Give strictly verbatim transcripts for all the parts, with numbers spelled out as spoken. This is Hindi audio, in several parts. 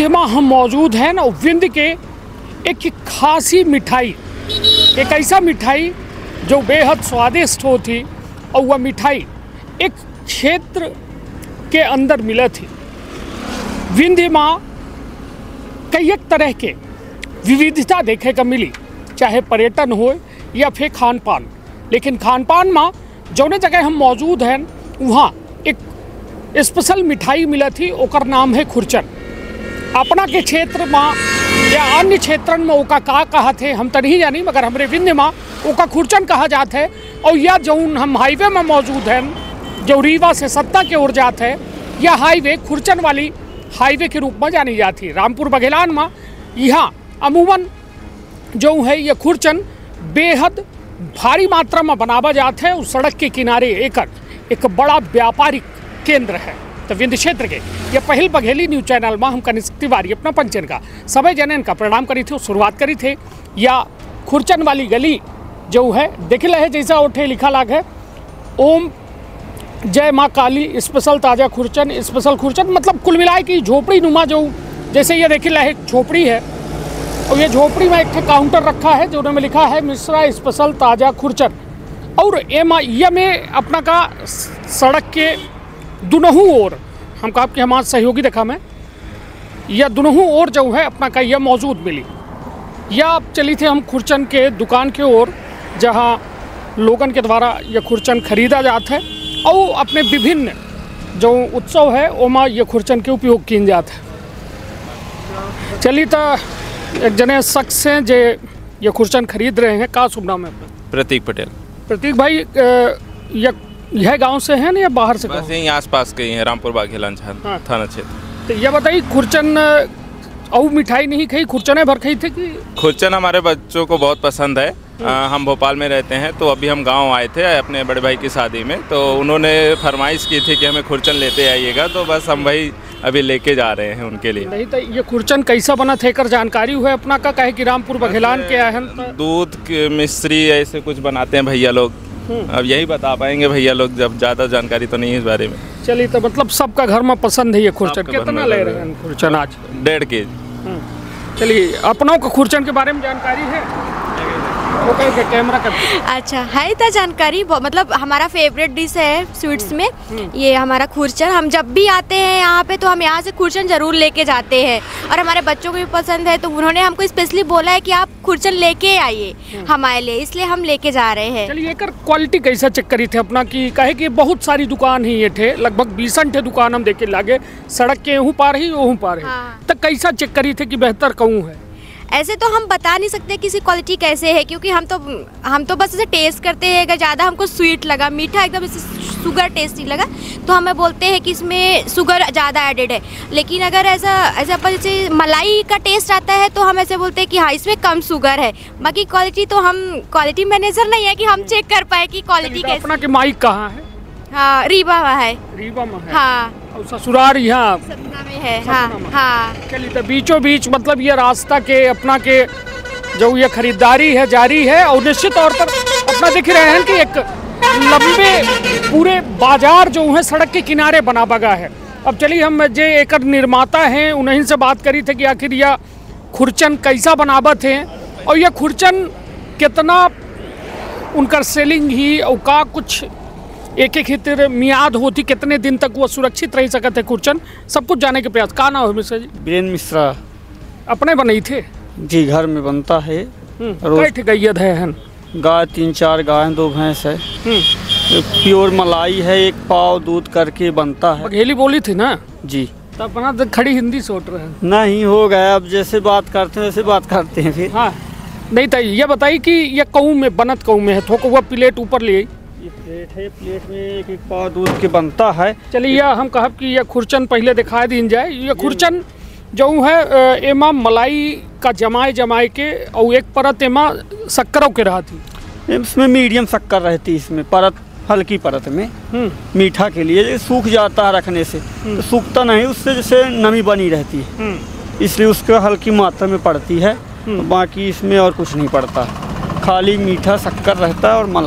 विंध्य में हम मौजूद हैं और विंध्य के एक खासी मिठाई, एक ऐसा मिठाई जो बेहद स्वादिष्ट होती और वह मिठाई एक क्षेत्र के अंदर मिला थी। विंध्य में कई एक तरह के विविधता देखे को मिली, चाहे पर्यटन हो या फिर खान पान। लेकिन खान पान में जौने जगह हम मौजूद हैं वहाँ एक स्पेशल मिठाई मिला थी, ओकर नाम है खुरचन। अपना के क्षेत्र में या अन्य क्षेत्रन में ओका का कहा थे हम तो नहीं जानी, मगर हमारे विंध्य में ओका खुरचन कहा जाता है। और यह जो हम हाईवे में मौजूद हैं जो रीवा से सत्ता की ओर जाते है, यह हाईवे खुरचन वाली हाईवे के रूप में जानी जाती है। रामपुर बघेलान में यहाँ अमूमन जो है यह खुरचन बेहद भारी मात्रा में बनावा जाता है। उस सड़क के किनारे एक एक बड़ा व्यापारिक केंद्र है। तो विंध्य क्षेत्र के यह पहल बघेली न्यूज चैनल में हम कनिष्क तिवारी अपना पंचन का सभी जनन का प्रणाम करी थे, शुरुआत करी थे। या खुरचन वाली गली जो है देख है जैसा उठे लिखा लाग है ओम जय माँ काली स्पेशल ताज़ा खुरचन। स्पेशल खुरचन मतलब कुल मिलाए की झोपड़ी नुमा, जो जैसे ये देख है झोपड़ी है और ये झोपड़ी में एक काउंटर रखा है जो में लिखा है मिश्रा स्पेशल ताज़ा खुरचन। और ये में अपना का सड़क के दोनों ओर हम कहा कि हमारे सहयोगी देखा मैं यह दोनों ओर जो है अपना का यह मौजूद मिली। या चली थे हम खुरचन के दुकान के ओर जहाँ लोगन के द्वारा यह खुरचन खरीदा जाता है और अपने विभिन्न जो उत्सव है ओमा यह खुरचन के उपयोग किए जाते हैं। चलिए तो एक जने शख्स हैं जे ये खुरचन खरीद रहे हैं। का शुभ नाम है? प्रतीक पटेल। प्रतीक भाई यह यह गांव से है ना या बाहर से? बस यहीं आसपास के ही हैं, रामपुर बाघेलान हाँ। थाना क्षेत्र। तो यह बताइए खुरचन और मिठाई नहीं खाई, खुरचने भर खाई थे कि? खुरचन हमारे बच्चों को बहुत पसंद है। आ, हम भोपाल में रहते हैं तो अभी हम गांव आए थे अपने बड़े भाई की शादी में, तो उन्होंने फरमाइश की थी कि हमें खुरचन लेते आइएगा, तो बस हम भाई अभी लेके जा रहे हैं उनके लिए। नहीं तो ये खुरचन कैसा बना थे कर जानकारी हुआ अपना का कहे कि रामपुर बघेलान के हैं? दूध मिश्री ऐसे कुछ बनाते हैं भैया लोग, अब यही बता पाएंगे भैया लोग, जब ज़्यादा जानकारी तो नहीं है इस बारे में। चलिए तो मतलब सबका घर में पसंद है ये खुरचन। कितना ले रहे हैं खुरचन आज? डेढ़ के जी। चलिए अपनों को खुरचन के बारे में जानकारी है? कैमरा कर। अच्छा है तो जानकारी, मतलब हमारा फेवरेट डिश है स्वीट्स में ये हमारा खुरचन। हम जब भी आते हैं यहाँ पे तो हम यहाँ से खुरचन जरूर लेके जाते हैं और हमारे बच्चों को भी पसंद है, तो उन्होंने हमको स्पेशली बोला है कि आप खुरचन लेके आइए हमारे लिए, इसलिए हम लेके जा रहे हैं। चलिए एक क्वालिटी कैसा चेक करी थे अपना की कहे कि बहुत सारी दुकान ही ये थे, लगभग बीसन थे दुकान हम देखे लागे, सड़क के यहूँ पार ही वहूँ पार है। हाँ। तो कैसा चेक करी थे कि बेहतर कहूँ है? ऐसे तो हम बता नहीं सकते किसी क्वालिटी कैसे है, क्योंकि हम तो हम तो बस ऐसे टेस्ट करते हैं। अगर ज़्यादा हमको स्वीट लगा, मीठा एकदम ऐसे शुगर टेस्टी लगा तो हमें बोलते हैं कि इसमें शुगर ज़्यादा एडेड है। लेकिन अगर ऐसा ऐसा अपन जैसे मलाई का टेस्ट आता है तो हम ऐसे बोलते हैं कि हाँ इसमें कम शुगर है। बाकी क्वालिटी तो हम क्वालिटी मैनेजर नहीं है कि हम चेक कर पाए कि क्वालिटी कैसे। अपना के माइक कहाँ है? हाँ रीवा में है। रीवा में है। हाँ और ससुराल यहाँ सतना में है। हाँ हाँ। चलिए तो बीचों बीच मतलब ये रास्ता के अपना के जो ये खरीदारी है जारी है और निश्चित तौर पर अपना देख रहे हैं कि एक लंबे पूरे बाजार जो है सड़क के किनारे बना बगा है। अब चलिए हम जे एक निर्माता हैं उन्हीं से बात करी थे कि आखिर यह खुरचन कैसा बनावत है और यह खुरचन कितना उनका सेलिंग ही और का कुछ एक एक हितर मियाद होती, कितने दिन तक वो सुरक्षित रह सकते खुरचन, सब कुछ जाने के प्रयास। का नाम है मिश्रा जी? बीरेंद्र मिश्रा। अपने बनाई थे जी? घर में बनता है। रोज गैयद है? गाय तीन चार गाय दो भैंस है। प्योर मलाई है, एक पाव दूध करके बनता है। बघेली बोली थी ना जी? तब बना तो खड़ी हिंदी सोच रहे हैं। नहीं हो गया, अब जैसे बात करते हैं वैसे बात करते हैं फिर। हाँ नहीं तो ये बताइए कि ये कहूँ में बनत कहूँ में है, थोड़ा हुआ प्लेट ऊपर ले। ये प्लेट है, प्लेट में एक एक पाव दूध के बनता है। चलिए यह हम कहब कि यह खुरचन पहले दिखा दी जाए। यह खुरचन जो है एमा मलाई का जमाए जमाए के और एक परत एमा शक्करों के रहती, इसमें मीडियम शक्कर रहती, इसमें परत हल्की परत में मीठा के लिए सूख जाता है रखने से, तो सूखता नहीं, उससे जैसे नमी बनी रहती है, इसलिए उसको हल्की मात्रा में पड़ती है। तो बाकी इसमें और कुछ नहीं पड़ता, खाली मीठा शक्कर रहता है और मलाई।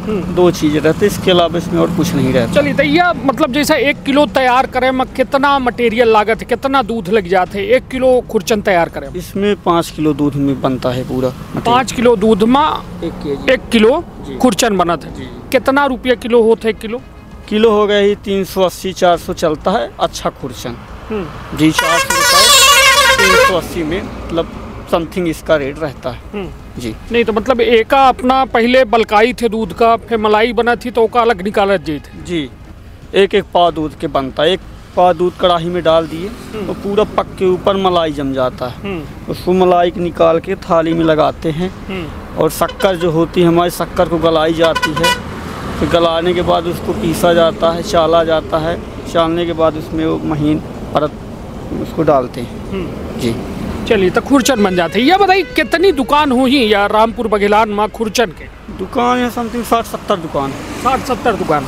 दो चीज़ें रहती, इसके अलावा इसमें और कुछ नहीं रहता। चलिए तो यह मतलब जैसे एक किलो तैयार करें में कितना मटेरियल लागत है, कितना दूध लग जाते है एक किलो खुरचन तैयार करें? इसमें पाँच किलो दूध में बनता है पूरा। पाँच किलो दूध में एक के एक किलो खुरचन बनत है। कितना रुपया किलो होता है? किलो किलो हो गया ही तीन सौ अस्सी चार सौ चलता है अच्छा खुरचन जी। चार सौ रुपये तीन सौ अस्सी में मतलब समथिंग इसका रेट रहता है जी। नहीं तो मतलब एक अपना पहले बलकाई थे दूध का, फिर मलाई बना थी तो का अलग निकाला जी थे जी। एक एक पाव दूध के बनता है, एक पाव दूध कढ़ाई में डाल दिए तो पूरा पक के ऊपर मलाई जम जाता है। उसको मलाई निकाल के थाली में लगाते हैं और शक्कर जो होती है हमारी शक्कर को गलाई जाती है। फिर गलाने के बाद उसको पीसा जाता है, चाला जाता है। चालने के बाद उसमें वो महीन परत उसको डालते हैं जी। चलिए तो खुरचन बन जाते हैं। यह बताइए कितनी दुकान हुई या रामपुर बघेलान में खुरचन के? दुकान है समथिंग साठ सत्तर दुकान। साठ सत्तर दुकान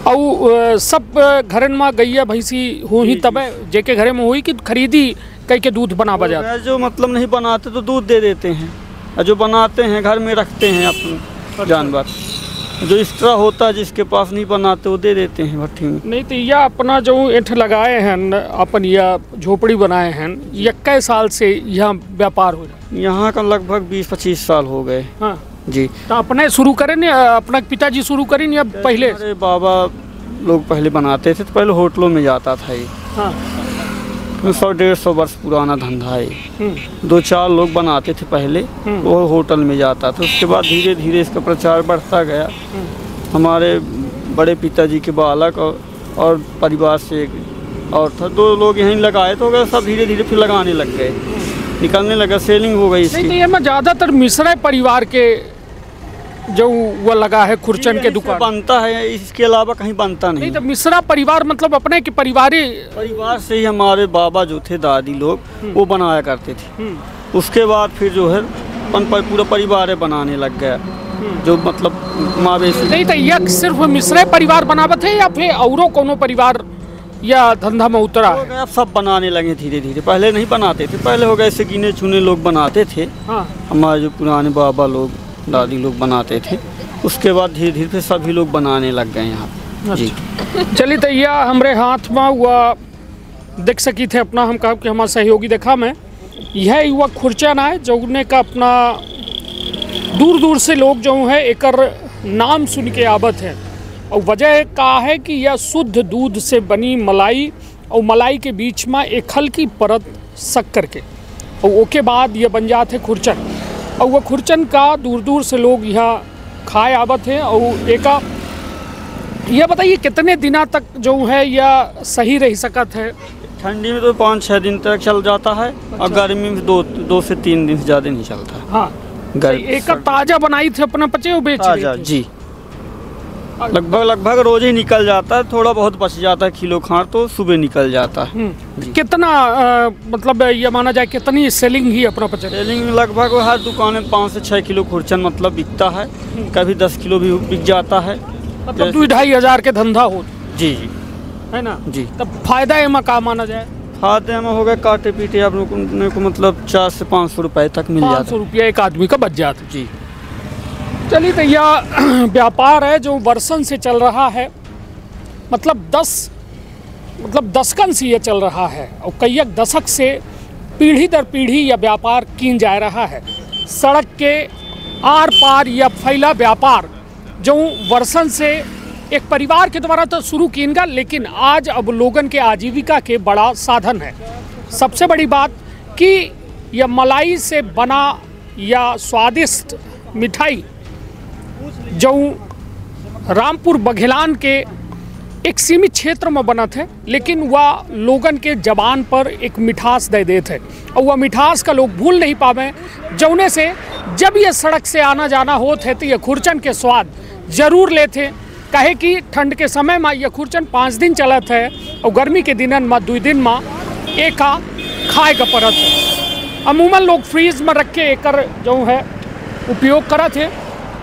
और सब घरन में गैया भैंसी हुई तब जेके घरे में हुई कि खरीदी कई के दूध बना बजा? जो मतलब नहीं बनाते तो दूध दे देते हैं, और जो बनाते हैं घर में रखते हैं अपने जानवर। जो एक्स्ट्रा होता है जिसके पास नहीं बनाते वो दे देते हैं भट्टी में। नहीं तो यह अपना जो ऐठ लगाए हैं अपन यह झोपड़ी बनाए हैं, यह कै साल से यहाँ व्यापार हो रहा है? यहाँ का लगभग बीस पच्चीस साल हो गए। हाँ जी। तो अपने शुरू करें न, अपना पिताजी शुरू करें या पहले? अरे बाबा लोग पहले बनाते थे तो पहले होटलों में जाता था ये। हाँ सौ डेढ़ सौ वर्ष पुराना धंधा है। दो चार लोग बनाते थे पहले, वो होटल में जाता था। उसके बाद धीरे धीरे इसका प्रचार बढ़ता गया। हमारे बड़े पिताजी के बालक और, और परिवार से एक और था, दो लोग यहीं लगाए तो गए, सब धीरे धीरे फिर लगाने लग गए, निकलने लगा, सेलिंग हो गई इसकी। नहीं तो ये में ज़्यादातर मिश्रा परिवार के जो वो लगा है खुरचन के दुकान बनता है, इसके अलावा कहीं बनता नहीं। नहीं तो मिश्रा परिवार मतलब अपने के परिवार परिवार से ही हमारे बाबा जो थे दादी लोग वो बनाया करते थे। उसके बाद फिर जो है अपन पर पूरा परिवार बनाने लग गया, जो मतलब मवेशी। नहीं तो यह सिर्फ मिश्रा परिवार बनावत है या फिर औरों कोनो परिवार या धंधा में उतरा है? अब सब बनाने लगे धीरे धीरे, पहले नहीं बनाते थे। पहले हो गए ऐसे गिने चुने लोग बनाते थे। हाँ। हमारे जो पुराने बाबा लोग दादी लोग बनाते थे, उसके बाद धीरे धीरे फिर सभी लोग बनाने लग गए यहाँ जी। चलिए तो यह हमारे हाथ में हुआ देख सकी थे अपना, हम कहा कि हमारा सहयोगी देखा मैं, यह युवा खुरचन है जो का अपना दूर दूर से लोग जो है एक नाम सुन के आवत है। और वजह का है कि यह शुद्ध दूध से बनी मलाई और मलाई के बीच में एक हल्की परत शक्कर के, और उसके बाद यह बन जाते खुरचन। और वह खुरचन का दूर दूर से लोग यहाँ खाए आवत हैं। और एक यह बताइए कितने दिनों तक जो है यह सही रह सकत है? ठंडी में तो पाँच छः दिन तक चल जाता है। अच्छा। और गर्मी में दो दो से तीन दिन से ज़्यादा नहीं चलता है। हाँ एक ताज़ा बनाई थी अपना पचे वो बेच ताज़ा जी। लगभग लगभग रोज ही निकल जाता है, थोड़ा बहुत बच जाता है किलो खाड़ तो सुबह निकल जाता है। कितना आ, मतलब ये माना जाए कितनी सेलिंग ही अपना पचे? सेलिंग लगभग हर दुकान में पाँच से छः किलो खुरचन मतलब बिकता है, कभी दस किलो भी बिक जाता है। मतलब दो ढाई हजार के धंधा हो जी जी है ना जी। तब फायदा है का माना जाए? फायदे में हो गए काटे पीटे आप लोग को मतलब चार से पाँच सौ रुपये तक मिल जाता है। पाँच सौ रुपया एक आदमी का बच जाता जी। चलिए तो यह व्यापार है जो वर्षन से चल रहा है, मतलब दस मतलब दशकन से ये चल रहा है और कई एक दशक से पीढ़ी दर पीढ़ी यह व्यापार किन जा रहा है। सड़क के आर पार यह फैला व्यापार जो वर्षन से एक परिवार के द्वारा तो शुरू किएगा, लेकिन आज अब लोगन के आजीविका के बड़ा साधन है। सबसे बड़ी बात कि यह मलाई से बना या स्वादिष्ट मिठाई जो रामपुर बघेलान के एक सीमित क्षेत्र में बना थे, लेकिन वह लोगन के जबान पर एक मिठास दे देते और वह मिठास का लोग भूल नहीं पावे, जौने से जब ये सड़क से आना जाना होते तो ये खुरचन के स्वाद जरूर लेते। कहे कि ठंड के समय में यह खुरचन पाँच दिन चलत है और गर्मी के दिनन में दो दिन में एक खाए का पड़त है। अमूमन लोग फ्रीज में रख के एक जो है उपयोग करत है।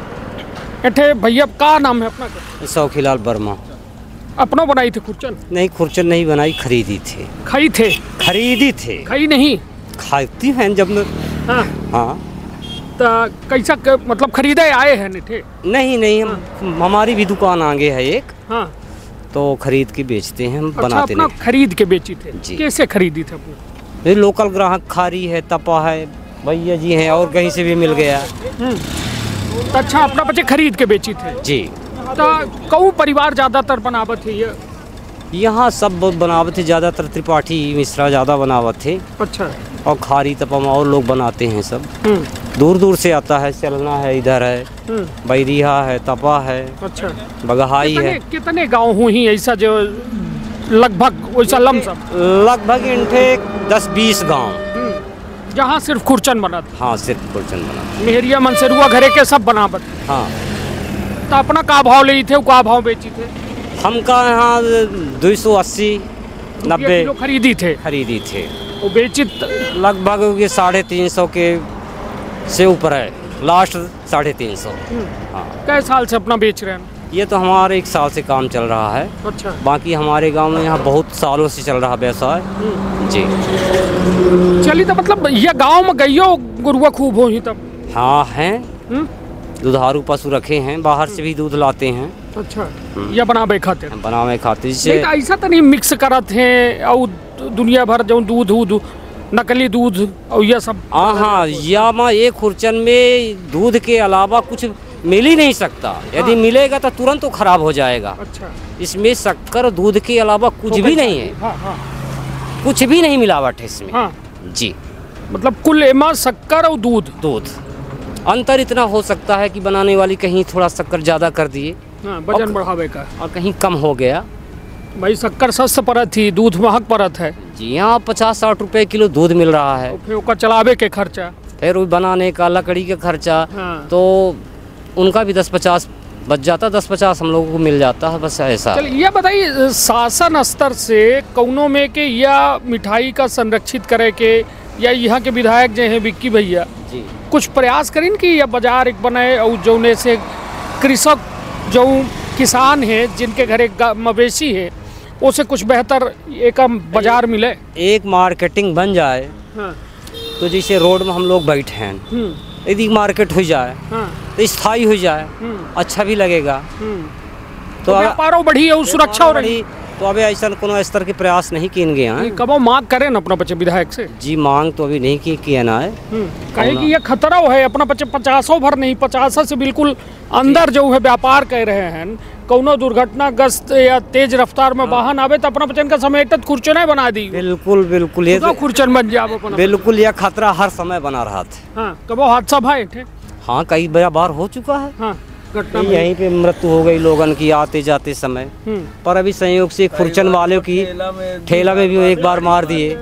एठे भैया का नाम है अपना? शौखीलाल वर्मा। अपना बनाई थी खुरचन? नहीं खुरचन नहीं बनाई, खरीदी थी। खाई थे? खरीदी थे। खाई नहीं? खाती हैं जब न... हाँ हाँ। तो कैसा क, मतलब खरीदे आए हैं निठे? नहीं नहीं, हम हमारी भी दुकान आगे है एक, हाँ। तो खरीद के बेचते हैं, हम अच्छा, बनाते अपना नहीं। खरीद के बेची थे? जी। कैसे खरीदी थे अपने? ये लोकल ग्राहक खारी है, तपा है, भैया जी हैं, और कहीं से भी मिल गया। तो अच्छा, अपना बच्चे खरीद के बेची थे? जी। तो कहूँ परिवार ज़्यादातर बनावत है ये? यहाँ सब बनावत थे, ज़्यादातर त्रिपाठी मिश्रा ज़्यादा बनावत थे, अच्छा। और खारी तपा और लोग बनाते हैं सब। हम्म, दूर दूर से आता है, चलना है, इधर है, हम्म, बैरिया है, तपा है, अच्छा। बगहाई कितने है। कितने गांव हुई ऐसा जो लगभग वैसा लमसम? लगभग इनके दस बीस गांव। जहाँ सिर्फ खुरचन बना था? हाँ, सिर्फ खुरचन बना। मेहरिया मनसेरुआ घरे के सब बनावत? हाँ। तो अपना का भाव ले थे, का भाव बेची थे? हमका यहाँ दो सौ अस्सी नब्बे किलो खरीदी थे? खरीदी थे। वो बेची लगभग ये साढ़े तीन सौ के से ऊपर है, लास्ट साढ़े तीन सौ। हाँ। कई साल से अपना बेच रहे हैं? ये तो हमारे एक साल से काम चल रहा है। अच्छा। बाकी हमारे गांव में यहाँ बहुत सालों से चल रहा व्यवसाय। जी। चलिए, तो मतलब ये गांव में गइयो गुरुआ खूब हो ही तब? हाँ हैं, हम्म? दुधारू पशु रखे हैं, बाहर से भी दूध लाते हैं। अच्छा, या बनावे खाते? बनावे खाते नहीं जिससे तो ऐसा तो नहीं मिक्स करत हैं और दुनिया भर जो दूध दूध नकली दूध और ये सब? हाँ हाँ, या माँ एक खुरचन में दूध के अलावा कुछ मिल ही नहीं सकता। यदि मिलेगा तो तुरंत तो खराब हो जाएगा। अच्छा। इसमें शक्कर दूध के अलावा कुछ भी नहीं है। हाँ हाँ कुछ भी नहीं मिलावट है इसमें। हाँ। जी। मतलब कुल एमा शक्कर और दूध? दूध अंतर इतना हो सकता है कि बनाने वाली कहीं थोड़ा शक्कर ज़्यादा कर दिए, हाँ, वजन बढ़ावे का, और कहीं कम हो गया। भाई शक्कर सस्ता पड़त थी, दूध महंग पड़त है। जी, यहाँ पचास साठ रुपए किलो दूध मिल रहा है। और फिर उसका चलावे के खर्चा, फिर वो बनाने का लकड़ी का खर्चा, हाँ। तो उनका भी दस पचास बच जाता, दस पचास हम लोगों को मिल जाता है, बस ऐसा। चलिए, ये बताइए शासन स्तर से कौनों में के या मिठाई का संरक्षित करे के, या यहाँ के विधायक जो हैं विक्की भैया जी, कुछ प्रयास करें कि यह बाजार एक बनाए, और जौने से कृषक जो किसान हैं जिनके घरे मवेशी है उसे कुछ बेहतर एक बाजार मिले? एक मार्केटिंग बन जाए। हाँ। तो जैसे रोड में हम लोग बैठे हैं, यदि मार्केट हो जाए, हाँ। तो स्थायी हो जाए, अच्छा भी लगेगा। तो व्यापारों बढ़ी और सुरक्षा हो रही। तो अभी ऐसा कोनो स्तर के प्रयास नहीं किए गए हैं। कब मांग करें ना अपना बच्चे विधायक से? जी, मांग तो अभी नहीं की किया ना है। कहे कि ये खतरा है अपना बच्चे पचासों भर नहीं, पचासा से बिल्कुल अंदर जो है व्यापार कर रहे हैं। कौनो दुर्घटनाग्रस्त या तेज रफ्तार में वाहन आवे तो अपना बच्चन का समेटत खुरचने बना दी। बिल्कुल बिल्कुल, ये तो खुरचन बन जाए अपना। बिल्कुल, यह खतरा हर समय बना रहा था। हाँ, कब हादसा भाई थे? हाँ, कई बार हो चुका है। हाँ, घटना यहीं पे मृत्यु हो गई लोगन की आते जाते समय। पर अभी संयोग से खुरचन वालों की ठेला में भी एक बार मार दिए,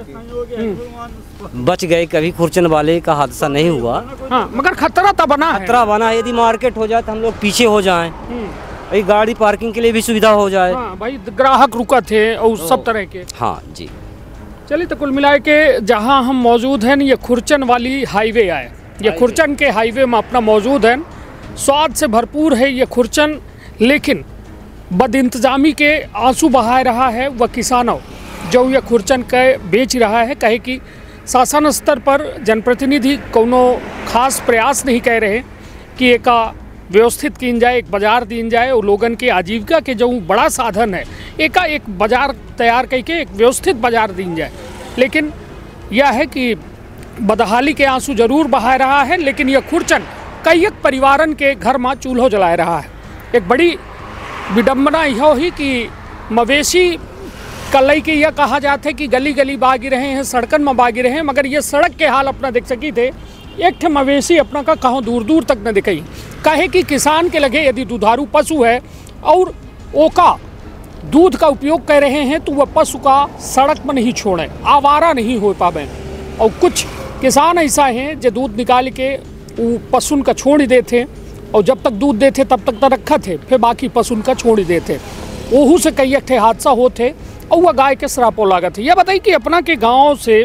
बच गए। कभी खुरचन वाले का हादसा नहीं हुआ। हाँ, मगर खतरा तो बना है। खतरा बना, यदि मार्केट हो जाए तो हम लोग पीछे हो जाएं, भाई गाड़ी पार्किंग के लिए भी सुविधा हो जाए। हाँ, भाई ग्राहक रुका थे और सब तरह के। हाँ जी। चलिए, तो कुल मिला के जहाँ हम मौजूद हैं ये खुरचन वाली हाईवे आए, ये खुरचन के हाईवे में अपना मौजूद है। स्वाद से भरपूर है ये खुरचन, लेकिन बदइंतजामी के आंसू बहा रहा है वह किसानों जो ये खुरचन के बेच रहा है। कहे कि शासन स्तर पर जनप्रतिनिधि कोनो खास प्रयास नहीं कर रहे कि एक व्यवस्थित की जाए, एक बाजार दी जाए और लोगन के आजीविका के जो बड़ा साधन है एका एक बाजार तैयार करके एक व्यवस्थित बाजार दी जाए। लेकिन यह है कि बदहाली के आंसू जरूर बहा रहा है, लेकिन यह खुरचन कई एक परिवारन के घर में चूल्हो जला रहा है। एक बड़ी विडम्बना यह ही कि मवेशी कलई के यह कहा जाता है कि गली गली बागी रहे हैं, सड़कन में बागी रहे हैं, मगर ये सड़क के हाल अपना देख सकी थे। एक ठे मवेशी अपना का कहाँ दूर दूर तक न दिखाई। कहे कि किसान के लगे यदि दुधारू पशु है और ओका दूध का उपयोग कर रहे हैं तो वह पशु का सड़क में नहीं छोड़े, आवारा नहीं हो पावे। और कुछ किसान ऐसा हैं जो दूध निकाल के वो पशुन का छोड़ देते, और जब तक दूध देते तब तक तो रखा थे, फिर बाकी पशुन का छोड़ देते। ओहू से कई एक हादसा होते और वह गाय के श्रापो लागत है। यह बताइए कि अपना के गांव से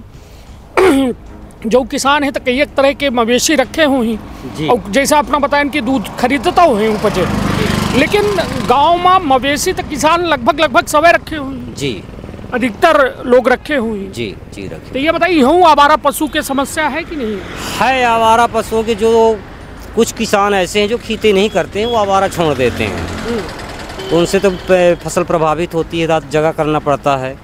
जो किसान है तो कई एक तरह के मवेशी रखे हुए हैं, और जैसा अपना बताएं कि दूध खरीदता हुए उपजे, लेकिन गांव में मवेशी तो किसान लगभग लगभग सवे रखे हुए हैं। जी। अधिकतर लोग रखे हुए हैं। जी जी रखे। तो ये बताइए, यूँ आवारा पशु की समस्या है कि नहीं? है आवारा पशुओं के, जो कुछ किसान ऐसे हैं जो खेती नहीं करते हैं, वो आवारा छोड़ देते हैं, तो उनसे तो प- फसल प्रभावित होती है, रात जगह करना पड़ता है।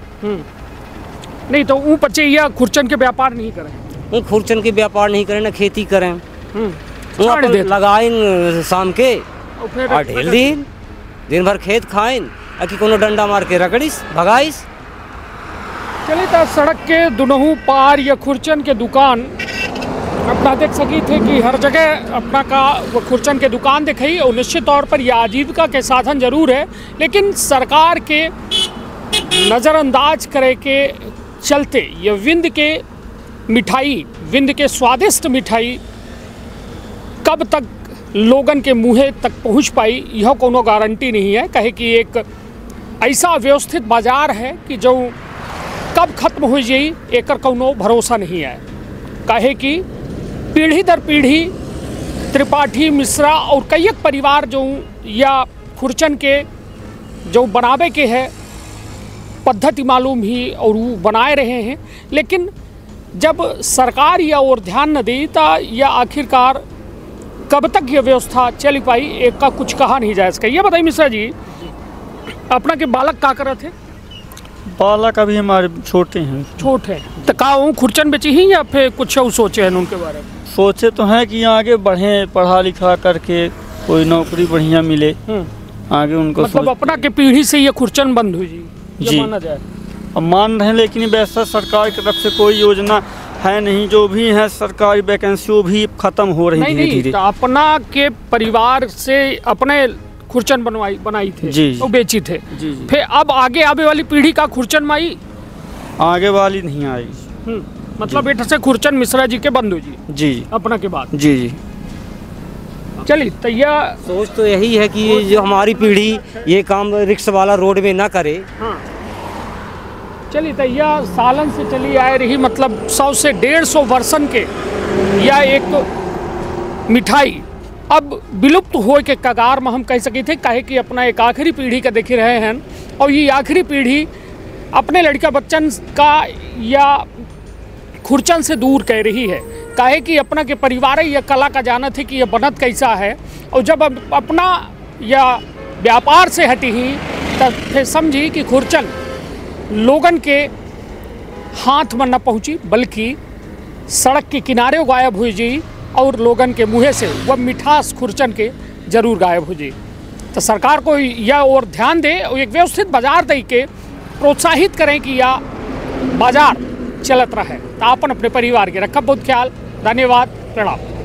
नहीं तो ऊँ बच्चे या खुरचन के व्यापार नहीं करें, वो खुरचन के व्यापार नहीं करें, ना खेती करें, वो छोड़ अपन देते। लगाइन शाम के और फिर और ढेल दिन दिन भर खेत खाइन, अकी कोनो डंडा मार के रगड़िस भगाइस। चलिए तो सड़क के दुनों पार या खुरचन के दुकान अपना देख सकी थे कि हर जगह अपना का वो खुरचन के दुकान दिखाई, और निश्चित तौर पर यह आजीविका के साधन जरूर है, लेकिन सरकार के नज़रअंदाज करे के चलते ये विंद के मिठाई, विंद के स्वादिष्ट मिठाई कब तक लोगन के मुँहे तक पहुंच पाई, यह कोनो गारंटी नहीं है। कहे कि एक ऐसा व्यवस्थित बाजार है कि जो कब खत्म हो जाई एकर कोनो भरोसा नहीं है। कहे कि पीढ़ी दर पीढ़ी त्रिपाठी मिश्रा और कईक परिवार जो या खुरचन के जो बनावे के है पद्धति मालूम ही और वो बनाए रहे हैं, लेकिन जब सरकार या और ध्यान न दी तो या आखिरकार कब तक ये व्यवस्था चल पाई, एक का कुछ कहा नहीं जा सका। ये बताइए मिश्रा जी, अपना के बालक का करे थे? बालक अभी हमारे छोटे हैं, छोटे तो का वो खुरचन बेची ही या फिर कुछ और सोचे हैं उनके बारे में? सोचे तो हैं कि आगे बढ़ें, पढ़ा लिखा करके कोई नौकरी बढ़िया मिले, आगे उनको मतलब सोच- अपना के पीढ़ी से ये खुरचन बंद हुई जी, ये जी। माना जाए। अब मान रहे हैं, लेकिन वैसा सरकार की तरफ से कोई योजना है नहीं। जो भी है सरकारी वैकेंसी वो भी खत्म हो रही नहीं धीरे नहीं धीरे। तो अपना के परिवार से अपने खुरचन बनवाई बनाई थे जी, जी। तो बेची थे, जी जी फिर अब आगे आने वाली पीढ़ी का खुरचन माई आगे वाली नहीं आएगी। हम्म, मतलब बेटा से खुरचन मिश्रा जी के बंधु जी जी जी अपना के बाद। जी जी चलिए तो यह सोच तो यही है कि जो हमारी पीढ़ी ये काम रिक्शा वाला रोड में ना करे। हाँ चलिए तो यह सालन से चली आ रही, मतलब सौ से डेढ़ सौ वर्षन के यह एक मिठाई अब विलुप्त हो के कगार में हम कह सके थे। कहे कि अपना एक आखिरी पीढ़ी का देख रहे हैं, और ये आखिरी पीढ़ी अपने लड़का बच्चन का या खुरचन से दूर कह रही है। कहे कि अपना के परिवार या कला का जानत है कि यह बनत कैसा है, और जब अब अपना या व्यापार से हटी ही तब फिर समझी कि खुरचन लोगन के हाथ में न पहुंची, बल्कि सड़क के किनारे गायब हुई जी, और लोगन के मुँह से वह मिठास खुरचन के जरूर गायब हो जाए। तो सरकार को यह और ध्यान दे और एक व्यवस्थित बाजार दे के प्रोत्साहित करें कि यह बाजार चलत रहे। तो अपन अपने परिवार के रखा बहुत ख्याल। धन्यवाद, प्रणाम।